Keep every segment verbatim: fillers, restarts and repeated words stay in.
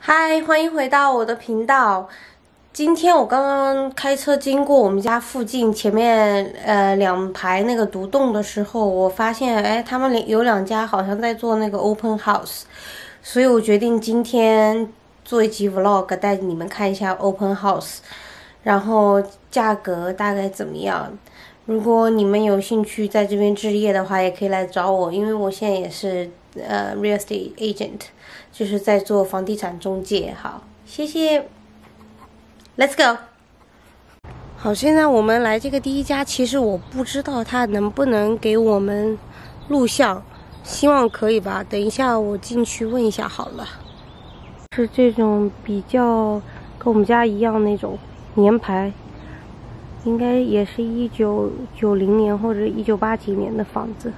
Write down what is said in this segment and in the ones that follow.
嗨，欢迎回到我的频道。今天我刚刚开车经过我们家附近前面呃两排那个独栋的时候，我发现哎，他们有两家好像在做那个 open house， 所以我决定今天做一集 vlog 带你们看一下 open house， 然后价格大概怎么样。如果你们有兴趣在这边置业的话，也可以来找我，因为我现在也是呃 real estate agent， 就是在做房地产中介。好，谢谢 ，Let's go。好，现在我们来这个第一家，其实我不知道他能不能给我们录像，希望可以吧。等一下我进去问一下好了。是这种比较跟我们家一样那种年牌。应该也是一九九零年或者一九八几年的房子。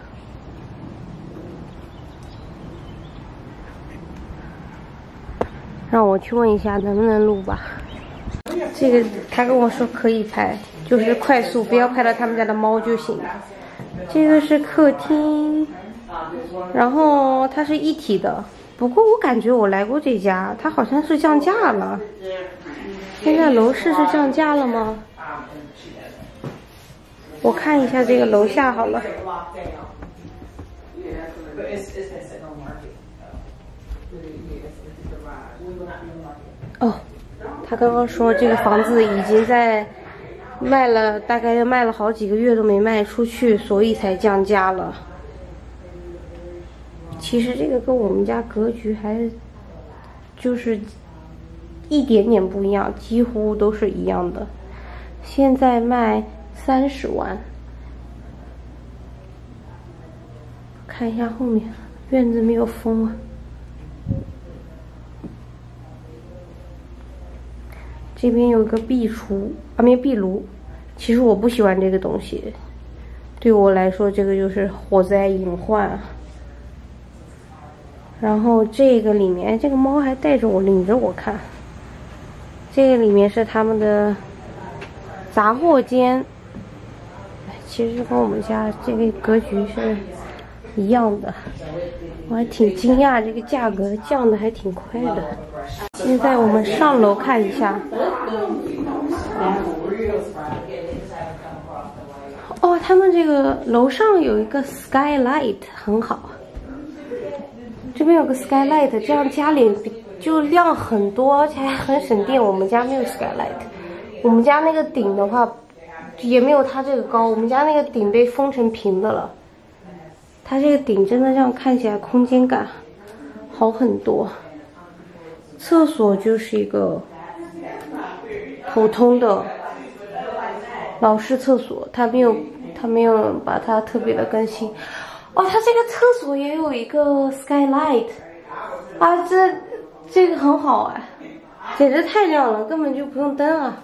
让我去问一下能不能录吧。这个他跟我说可以拍，就是快速，不要拍到他们家的猫就行。这个是客厅，然后它是一体的。不过我感觉我来过这家，它好像是降价了。现在楼市是降价了吗？我看一下这个楼下好了。哦，他刚刚说这个房子已经在卖了，大概卖了好几个月都没卖出去，所以才降价了。其实这个跟我们家格局还就是一点点不一样，几乎都是一样的。现在卖三十万，看一下后面，院子没有风啊。这边有个壁橱，啊没壁炉。其实我不喜欢这个东西，对我来说这个就是火灾隐患。然后这个里面，这个猫还带着我领着我看。这个里面是他们的杂货间。其实跟我们家这个格局是一样的，我还挺惊讶，这个价格降的还挺快的。现在我们上楼看一下。哦，他们这个楼上有一个 skylight 很好，这边有个 skylight， 这样家里就亮很多，而且还很省电。我们家没有 skylight， 我们家那个顶的话也没有它这个高，我们家那个顶被封成平的了。它这个顶真的这样看起来空间感好很多。厕所就是一个普通的老式厕所，它没有它没有把它特别的更新。哦，它这个厕所也有一个 skylight 啊，这这个很好哎，简直太亮了，根本就不用灯啊。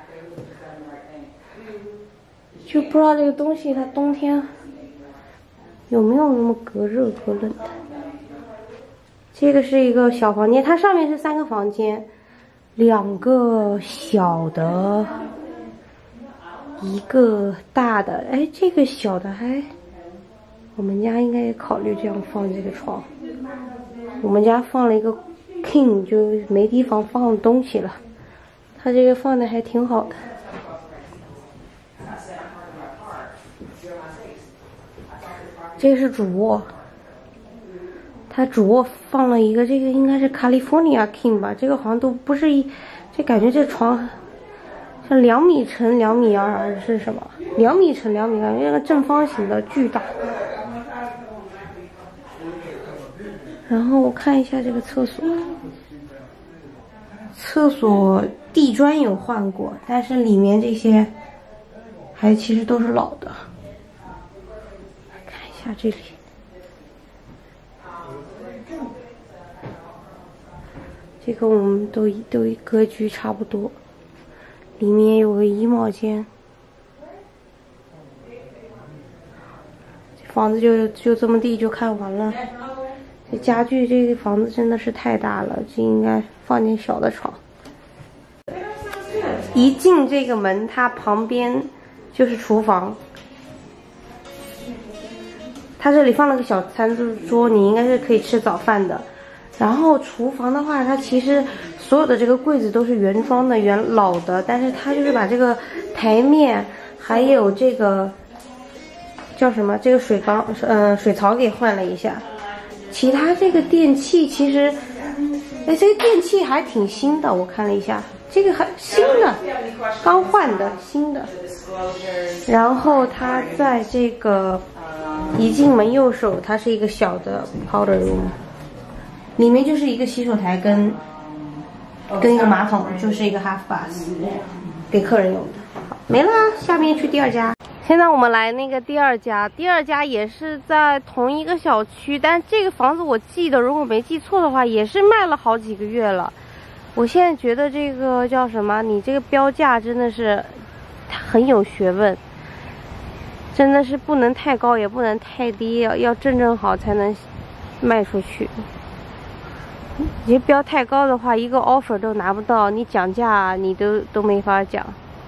就不知道这个东西它冬天有没有那么隔热隔冷的。这个是一个小房间，它上面是三个房间，两个小的，一个大的。哎，这个小的还，我们家应该也考虑这样放这个床。我们家放了一个 king， 就没地方放东西了，它这个放的还挺好的。这个是主卧，它主卧放了一个，这个应该是 California King 吧，这个好像都不是一，这感觉这床像两米乘两米二还是什么？两米乘两米二，那个正方形的巨大。然后我看一下这个厕所，厕所地砖有换过，但是里面这些还其实都是老的。看这里，这个我们都都格局差不多，里面有个衣帽间。这房子就就这么地就看完了。这家具，这个房子真的是太大了，这应该放点小的床。一进这个门，它旁边就是厨房。它这里放了个小餐桌，你应该是可以吃早饭的。 然后厨房的话，它其实所有的这个柜子都是原装的、原老的，但是它就是把这个台面还有这个叫什么这个水缸，呃，水槽给换了一下。其他这个电器其实，哎，这个电器还挺新的，我看了一下，这个还新的，刚换的新的。然后它在这个一进门右手，它是一个小的 powder room。里面就是一个洗手台跟跟一个马桶，就是一个 half bath， 给客人用的。好，没了，下面去第二家。现在我们来那个第二家，第二家也是在同一个小区，但这个房子我记得，如果没记错的话，也是卖了好几个月了。我现在觉得这个叫什么？你这个标价真的是很有学问，真的是不能太高，也不能太低，要要正正好才能卖出去。你标太高的话，一个 offer 都拿不到，你讲价你都都没法讲。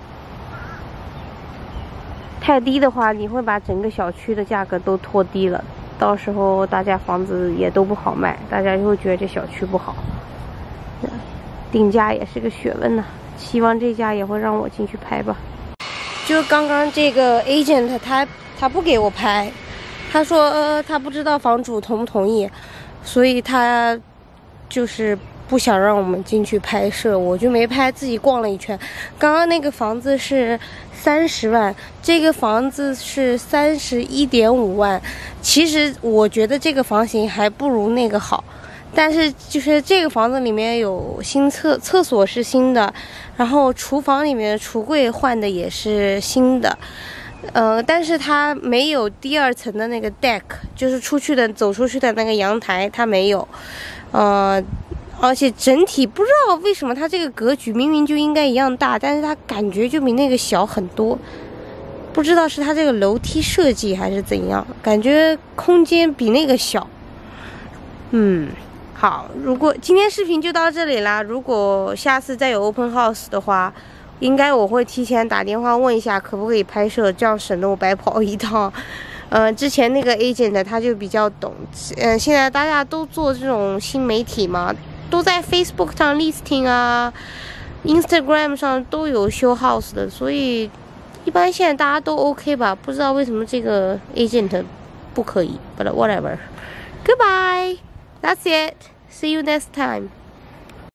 太低的话，你会把整个小区的价格都拖低了，到时候大家房子也都不好卖，大家就会觉得这小区不好。定价也是个学问呐、啊，希望这家也会让我进去拍吧。就刚刚这个 agent 他他不给我拍，他说、呃、他不知道房主同不同意，所以他。就是不想让我们进去拍摄，我就没拍，自己逛了一圈。刚刚那个房子是三十万，这个房子是三十一点五万。其实我觉得这个房型还不如那个好，但是就是这个房子里面有新厕厕所是新的，然后厨房里面的橱柜换的也是新的。呃，但是它没有第二层的那个 deck， 就是出去的走出去的那个阳台，它没有。呃，而且整体不知道为什么它这个格局明明就应该一样大，但是它感觉就比那个小很多。不知道是它这个楼梯设计还是怎样，感觉空间比那个小。嗯，好，如果今天视频就到这里啦。如果下次再有 open house 的话，应该我会提前打电话问一下可不可以拍摄，这样省得我白跑一趟。呃，之前那个 agent 他就比较懂，嗯、呃，现在大家都做这种新媒体嘛，都在 Facebook 上 listing 啊 ，Instagram 上都有 show house 的，所以一般现在大家都 OK 吧？不知道为什么这个 agent 不可以 ，but whatever. Goodbye. That's it. See you next time.